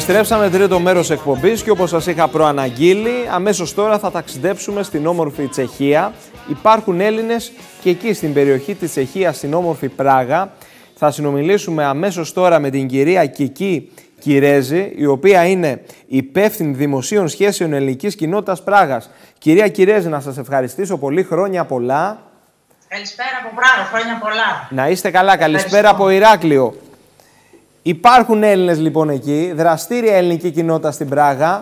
Επιστρέψαμε τρίτο μέρος εκπομπής και όπως σας είχα προαναγγείλει, αμέσως τώρα θα ταξιδέψουμε στην όμορφη Τσεχία. Υπάρχουν Έλληνες και εκεί στην περιοχή της Τσεχίας, στην όμορφη Πράγα. Θα συνομιλήσουμε αμέσως τώρα με την κυρία Κική Κυρέζη, η οποία είναι υπεύθυνη δημοσίων σχέσεων ελληνικής κοινότητας Πράγας. Κυρία Κυρέζη, να σας ευχαριστήσω πολύ, χρόνια πολλά. Καλησπέρα από Πράγα, χρόνια πολλά. Να είστε καλά, καλησπέρα από Ηράκλειο. Υπάρχουν Έλληνες λοιπόν εκεί, δραστήρια ελληνική κοινότητα στην Πράγα.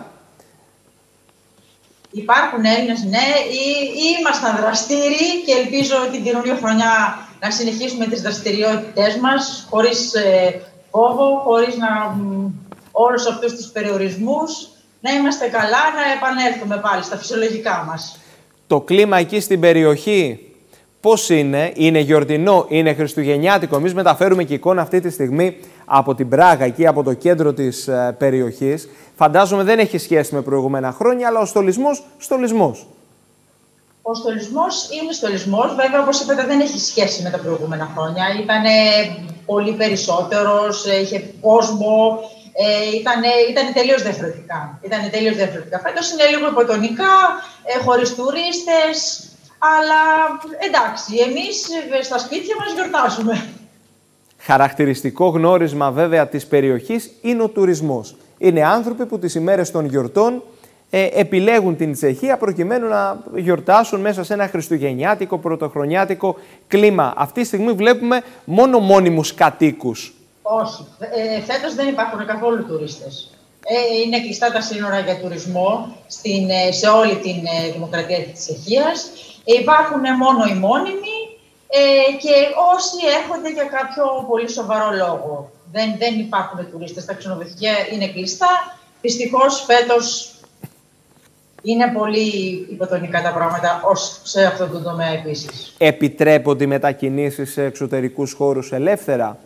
Υπάρχουν Έλληνες, ναι, ήμασταν δραστήριοι και ελπίζω την καινούργια χρονιά να συνεχίσουμε τις δραστηριότητές μας χωρίς φόβο, χωρίς όλους αυτούς τους περιορισμούς, να είμαστε καλά, να επανέλθουμε πάλι στα φυσιολογικά μας. Το κλίμα εκεί στην περιοχή πώς είναι γιορτινό, είναι χριστουγεννιάτικο? Εμείς μεταφέρουμε και εικόνα αυτή τη στιγμή από την Πράγα, εκεί από το κέντρο της περιοχής. Φαντάζομαι δεν έχει σχέση με προηγούμενα χρόνια, αλλά ο στολισμός, στολισμός. Ο στολισμός είναι στολισμός, βέβαια όπως είπατε δεν έχει σχέση με τα προηγούμενα χρόνια. Ήταν πολύ περισσότερος, είχε κόσμο, ήταν τελείως διαφορετικά. Φέτος είναι λίγο υποτονικά, χωρίς τουρίστες. Αλλά εντάξει, εμείς στα σπίτια μας γιορτάζουμε. Χαρακτηριστικό γνώρισμα βέβαια της περιοχής είναι ο τουρισμός. Είναι άνθρωποι που τις ημέρες των γιορτών επιλέγουν την Τσεχία προκειμένου να γιορτάσουν μέσα σε ένα χριστουγεννιάτικο, πρωτοχρονιάτικο κλίμα. Αυτή τη στιγμή βλέπουμε μόνο μόνιμους κατοίκους. Όχι, φέτος δεν υπάρχουν καθόλου τουρίστες. Είναι κλειστά τα σύνορα για τουρισμό σε όλη την δημοκρατία της Τσεχίας. Υπάρχουν μόνο οι μόνιμοι και όσοι έρχονται για κάποιο πολύ σοβαρό λόγο. Δεν υπάρχουν τουρίστες. Τα ξενοδοχεία είναι κλειστά. Δυστυχώς φέτος είναι πολύ υποτονικά τα πράγματα σε αυτό το τομέα επίσης. Επιτρέπονται οι μετακινήσεις σε εξωτερικούς χώρους ελεύθερα?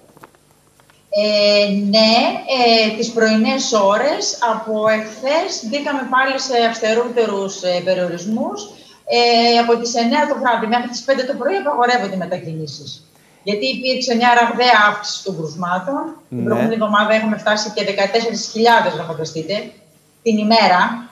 Ναι, τις πρωινές ώρες από εχθές μπήκαμε πάλι σε αυστερότερους περιορισμούς. Από τις 9 το βράδυ μέχρι τις 5 το πρωί απαγορεύονται οι μετακινήσεις. Γιατί υπήρξε μια ραγδαία αύξηση των κρουσμάτων. Ναι. Την προηγούμενη εβδομάδα έχουμε φτάσει και 14.000, να φανταστείτε, την ημέρα.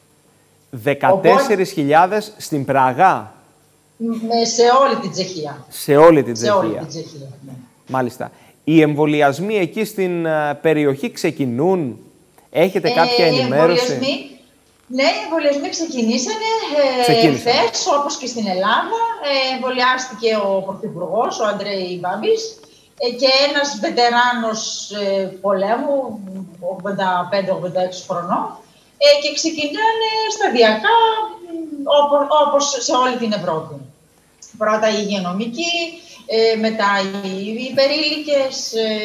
14.000 στην Πράγα? Σε όλη την Τσεχία. Σε όλη την Τσεχία. Σε όλη την Τσεχία, ναι. Μάλιστα. Οι εμβολιασμοί εκεί στην περιοχή ξεκινούν? Έχετε κάποια ενημέρωση? Ναι, οι εμβολιασμοί ξεκινήσανε χθες, όπως και στην Ελλάδα. Εμβολιάστηκε ο Πρωθυπουργός, ο Αντρέι Μπάμπης, και ένας βετεράνος πολέμου, 85-86 χρονών, και ξεκινάνε σταδιακά, όπως σε όλη την Ευρώπη. Πρώτα οι υγειονομικοί, μετά οι υπερήλικες,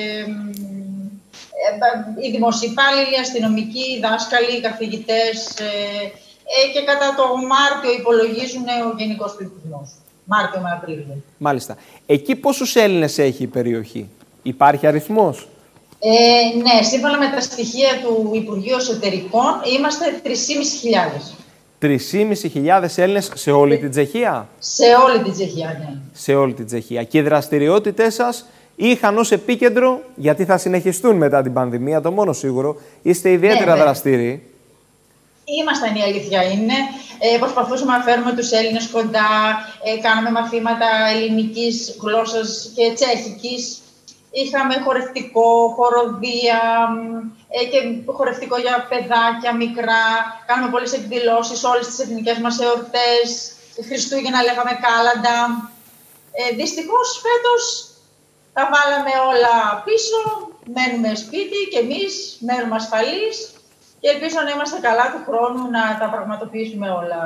οι δημοσιοπάλληλοι, οι αστυνομικοί, οι δάσκαλοι, οι καθηγητές, και κατά το Μάρτιο υπολογίζουν ο γενικός πληθυσμός. Μάρτιο με Απρίλιο. Μάλιστα. Εκεί πόσους Έλληνες έχει η περιοχή? Υπάρχει αριθμός? Ναι, σύμφωνα με τα στοιχεία του Υπουργείου Εσωτερικών είμαστε 3.500. 3.500 Έλληνες σε όλη την Τσεχία? Σε όλη την Τσεχία, ναι. Σε όλη την Τσεχία. Και οι δραστηριότητες σας είχαν ως επίκεντρο, γιατί θα συνεχιστούν μετά την πανδημία, το μόνο σίγουρο, είστε ιδιαίτερα δραστήριοι. Ήμασταν, η αλήθεια είναι. Προσπαθούσαμε να φέρουμε τους Έλληνες κοντά, κάναμε μαθήματα ελληνικής γλώσσας και τσέχικης. Είχαμε χορευτικό, χοροδία και χορευτικό για παιδάκια μικρά. Κάνουμε πολλές εκδηλώσεις, όλες τις εθνικές μας εορτές. Χριστούγεννα λέγαμε κάλαντα. Δυστυχώς φέτος τα βάλαμε όλα πίσω, μένουμε σπίτι και εμείς μένουμε ασφαλείς και ελπίζω να είμαστε καλά του χρόνου να τα πραγματοποιήσουμε όλα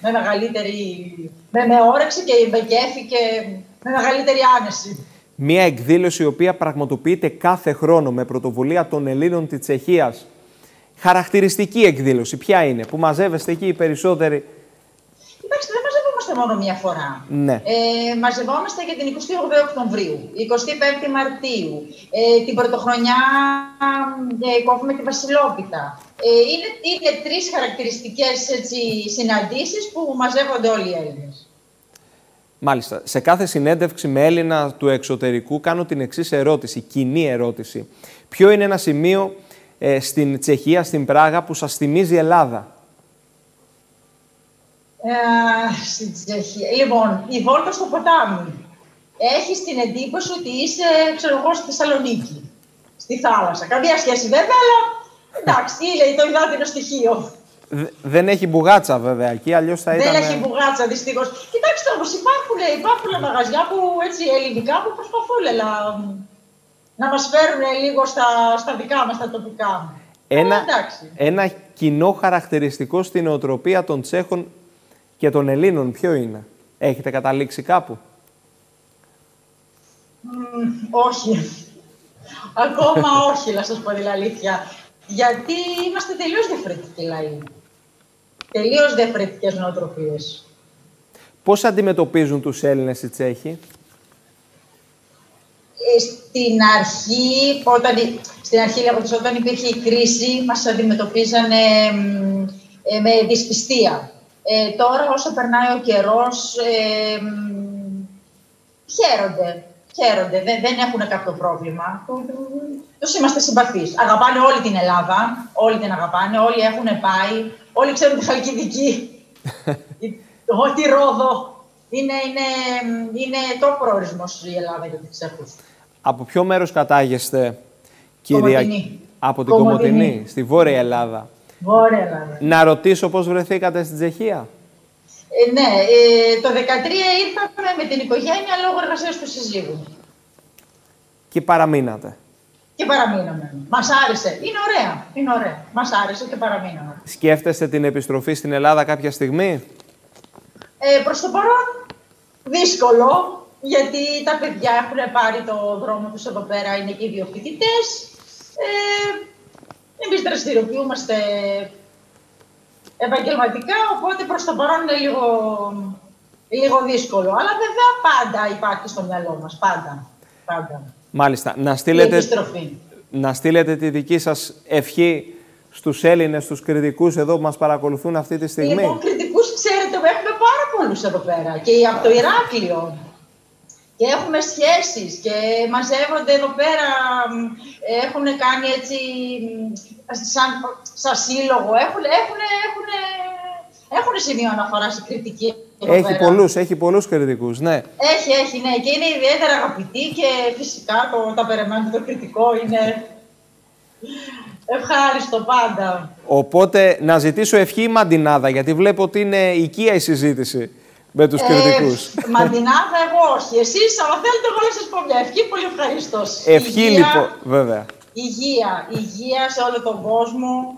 με όρεξη και με κέφι και με μεγαλύτερη άνεση. Μία εκδήλωση η οποία πραγματοποιείται κάθε χρόνο με πρωτοβουλία των Ελλήνων της Τσεχίας. Χαρακτηριστική εκδήλωση, ποια είναι, που μαζεύεστε εκεί οι περισσότεροι? Κοιτάξτε, δεν μαζευόμαστε μόνο μία φορά. Ναι. Μαζευόμαστε και την 28η Οκτωβρίου, 25η Μαρτίου, την Πρωτοχρονιά κόβουμε τη Βασιλόπιτα. Είναι τρεις χαρακτηριστικές συναντήσεις που μαζεύονται όλοι οι Έλληνες. Μάλιστα. Σε κάθε συνέντευξη με Έλληνα του εξωτερικού κάνω την εξής ερώτηση, κοινή ερώτηση. Ποιο είναι ένα σημείο στην Τσεχία, στην Πράγα, που σας θυμίζει Ελλάδα? Στην Τσεχία. Λοιπόν, η βόλτα στο ποτάμι. Έχεις την εντύπωση ότι είσαι, ξέρω εγώ, στη Θεσσαλονίκη. Στη θάλασσα. Καμία σχέση βέβαια, αλλά εντάξει, είναι το υδάτινο στοιχείο. Δεν έχει μπουγάτσα βέβαια εκεί, αλλιώς θα ήταν... Δεν έχει μπουγάτσα δυστυχώς. Κοιτάξτε όμως, υπάρχουν μαγαζιά που, έτσι, ελληνικά που προσπαθούν να μας φέρουν λίγο στα δικά μας, τα τοπικά. Ένα κοινό χαρακτηριστικό στην νοοτροπία των Τσέχων και των Ελλήνων ποιο είναι? Έχετε καταλήξει κάπου? Όχι. Ακόμα όχι, να σας πω την αλήθεια. Γιατί είμαστε τελείως διαφορετικοί λαοί. Τελείως διαφορετικές νοοτροπίες. Πώς αντιμετωπίζουν τους Έλληνες οι Τσέχοι? Στην αρχή, όταν υπήρχε η κρίση, μας αντιμετωπίζανε με δυσπιστία. Τώρα, όσο περνάει ο καιρός, χαίρονται. Δεν έχουν κάποιο πρόβλημα. Τους είμαστε συμπαθείς. Αγαπάνε όλη την Ελλάδα, όλοι την αγαπάνε, όλοι έχουν πάει, όλοι ξέρουν τη Χαλκιδική, τη Ρόδο. Είναι το προορισμός η Ελλάδα για τους Τσέχους. Από ποιο μέρος κατάγεστε, κυρία? Από την Κομοτηνή, στη Βόρεια Ελλάδα. Βόρεια Ελλάδα. Να ρωτήσω πώς βρεθήκατε στην Τσεχία? Ναι, το 2013 ήρθαμε με την οικογένεια λόγω εργασίας του συζύγου. Και παραμείνατε? Και παραμείναμε. Μας άρεσε. Είναι ωραία. Μας άρεσε και παραμείναμε. Σκέφτεστε την επιστροφή στην Ελλάδα κάποια στιγμή? Προς το παρόν δύσκολο, γιατί τα παιδιά έχουν πάρει το δρόμο τους εδώ πέρα, είναι και οι δύο φοιτητές. Εμείς δραστηριοποιούμαστε επαγγελματικά, οπότε προς το παρόν είναι λίγο δύσκολο. Αλλά βέβαια πάντα υπάρχει στο μυαλό μας, πάντα. Μάλιστα. Να στείλετε τη δική σας ευχή στους Έλληνες, στους κριτικούς εδώ που μας παρακολουθούν αυτή τη στιγμή. Λοιπόν, κριτικούς, ξέρετε, έχουμε πάρα πολλούς εδώ πέρα και από το Ηράκλειο. Και έχουμε σχέσεις και μαζεύονται εδώ πέρα, έχουν κάνει έτσι, σαν σύλλογο, έχουν σημείο αναφορά σε κριτική. Έχει πολλούς κριτικούς, ναι. Έχει, ναι. Και είναι ιδιαίτερα αγαπητοί και φυσικά τα περιμένουμε το κριτικό είναι ευχάριστο πάντα. Οπότε να ζητήσω ευχή Μαντινάδα, γιατί βλέπω ότι είναι οικία η συζήτηση με τους κριτικούς. Μαντινάδα εγώ όχι. Εσείς, άμα θέλετε, εγώ να σας πω μια ευχή, πολύ ευχαρίστως. Ευχή λοιπόν, βέβαια. Υγεία σε όλο τον κόσμο.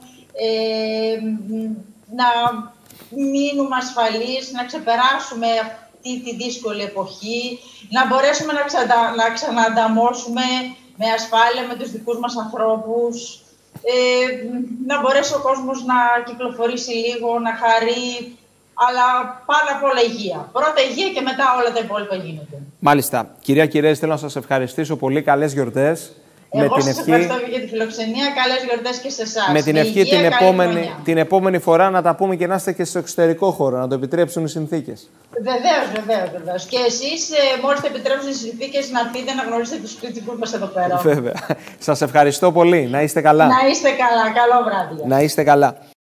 Να μείνουμε ασφαλείς, να ξεπεράσουμε αυτή τη δύσκολη εποχή, να μπορέσουμε να ξαναανταμώσουμε με ασφάλεια με τους δικούς μας ανθρώπους, να μπορέσει ο κόσμος να κυκλοφορήσει λίγο, να χαρεί, αλλά πάνω απ' όλα υγεία. Πρώτα υγεία και μετά όλα τα υπόλοιπα γίνονται. Μάλιστα. Κυρία Κυρέζη, θέλω να σας ευχαριστήσω πολύ. Καλές γιορτές. Εγώ σας ευχαριστώ για τη φιλοξενία. Καλές γιορτές και σε εσάς. Με την ευχή την επόμενη φορά να τα πούμε και να είστε και στο εξωτερικό χώρο, να το επιτρέψουν οι συνθήκες. Βεβαίως. Και εσείς, μόλις το επιτρέψουν οι συνθήκες, να έρθετε να γνωρίσετε τους κριτικούς μας εδώ πέρα. Βέβαια. Σας ευχαριστώ πολύ. Να είστε καλά. Να είστε καλά. Καλό βράδυ. Να είστε καλά.